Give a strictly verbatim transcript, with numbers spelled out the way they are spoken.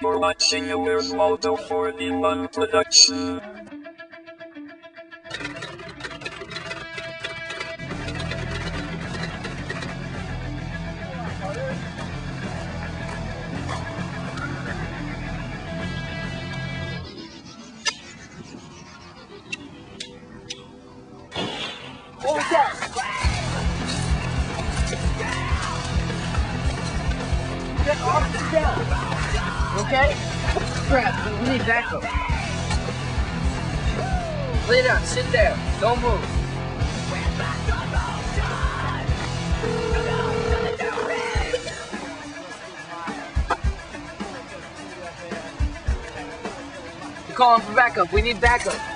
for watching Aware's Moto for the One production. What was that? Get off the down. Okay? Crap, we need backup. Lay down, sit there. Don't move. You're calling for backup. We need backup.